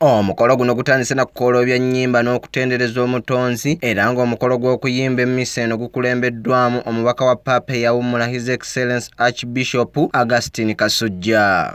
Omukolo guno gutandise na kukolobya nnyimba n'okutendereza omutonzi era ng'omukolo gw'okuyimba emmisa eno gukulembeddwamu omubaka wa Papa eyawummula His Excellence Archbishop Augustine Kasujja.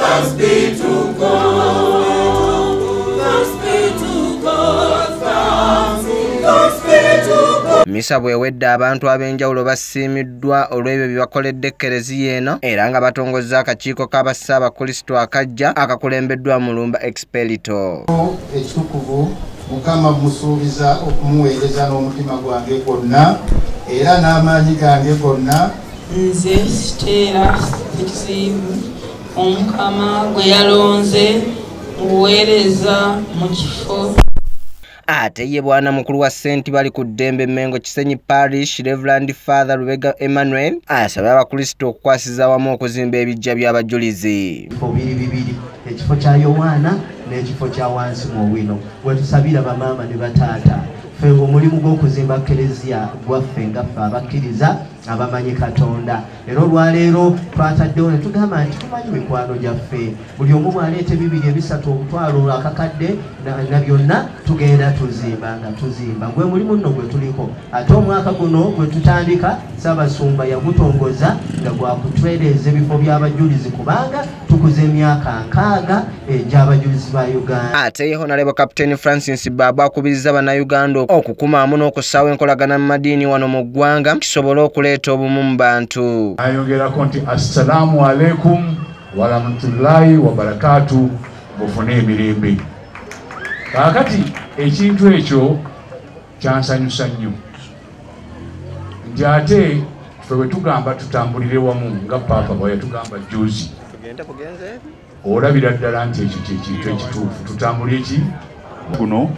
Misa bwewedde abantu ab'enjawulo basiimiddwa olw'ebyo bye bakoledde Ekereziya eno era nga batongozza akakiiko k'Abasaabakristo akajja akakulembeddwa Mulumba Expelito. Ekitukuvu Mukama musuubiza okumuweereza n'omutima gwange gwonna era n'amaanyi gange gonna. Nze siteera ekizibu Omukama gwe yalonze muweereza mu kifo. Ate ye bwana mukulu wa St. bali ku Ddembe Mengo Kisenyi Parish Reverend Father Lubega Emmanuel asabye abakristo okukwasiza wamu okuzimba ebijja by'abajulizi. Bibiri ekifo kya Yowaana n'ekifo kya wansi mu wino wetusabira bamaama ne bataata ffe omulimu gw'okuzimba Ekereziya gwaffe ngaffe abakkiriza abamanyi Katonda era olwaleero twataddewo ne tugamba nti tumanyi mikwano gyaffe buli omu bw'aleeta ebibiri ebisatu omutwalo akakadde na byonna tugenda tuzimba gwe mulimu nno gwe tuliko ate omwaka guno gwe tutandika Ssaabasumba yagutongoza nga gwakutwereeza ebifo by'abajulizi kubanga tukuze emyaka 6 egy'abajulizi ba Uganda. Ate Honorable Captain Francis Babu akubiriza bannayuganda okukumaamu n'okusaawa enkolagana mu madiini wano mu ggwanga kisobole okuleeta obumu mu bantu. Ayogerako nti assalamu alaikum wa rahmatullahi wa barakatuh mufune emirembe. Kaakati ekintu ekyo kyansanyusa nnyo nti ate ffe bwe tugamba tutambulire wamu nga Papa bwe yatugamba juzi olabira ddala nti ekyo kyekintu ekituufu tutambulire ki guno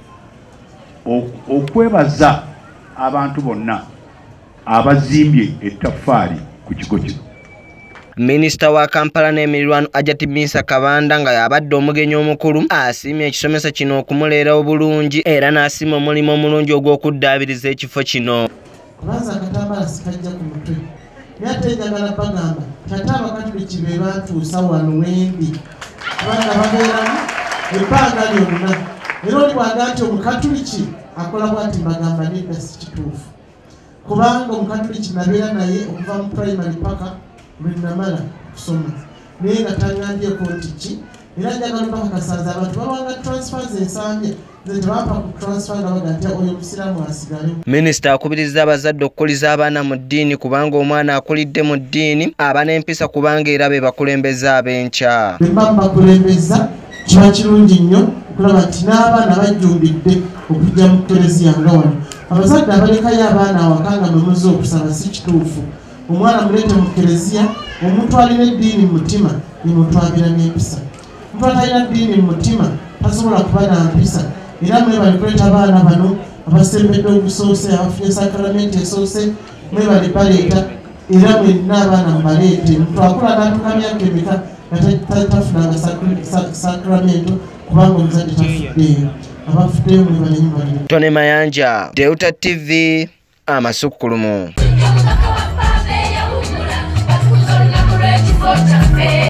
okwebaza abantu bonna abazimbye ettaffaali ku kigo kino. Minisita wa Kampala n'Emirirwano Ajati Misa Kabanda nga yabadde omugenyi omukulu asiimye ekisomesa kino okumuleera obulungi era n'asiima omulimu omulungi ogw'okuddaabiriza ekifo kino. Kubanza akatambaala sikajja ku mutwe naye ate njagala bagamba tata Abakatuliki be batuusa wano wembi kubanga babeeramu ebbanga lyonna era oli bwaga nti Omukatuliki akola bw'ati mbagamba nedda si kituufu kubanga Omukatuliki nabeera naye okuva mu primary paka lwe namala kusoma naye nga taŋŋambyeko nti ki era njagala bakakasaza abantu babanga transfers ensambya nze tebampa ku transfer nga baga nti oyo musiraamu asigale. Minisita akubiriza abazadde okukuliza abaana mu ddiini kubanga omwana akulidde mu ddiini aba n'empisa kubanga era be bakulembeze ab'enkya. Bwe mba bakulembeza kiba kirungi nnyo okulaba nti n'abaana bajjumbidde okujja mu Ekereziya nga wano. Abazadde abalekayo abaana awaka nga mwemuze okusaba si kituufu. Omwana muleete mu Ekereziya, omuntu alina eddiini mu mutima ye muntu abeera n'empisa. Omuntu atalina ddiini mu mutima tasobola kuba na mpisa. Era mwebale kuleeta abaana bano abasembedde obusoose abafunye sakramenti esoose mwebale baleeta era mwenna abaana mubaleete. Omuntu akula n'atuuka myaka emeka nga tafunanga sakramento kubanga omuzadde tafuddeeyo. Abafuddeeyo mwebale nyubalire. Tony Mayanja, Deuta TV, Amasukulumu.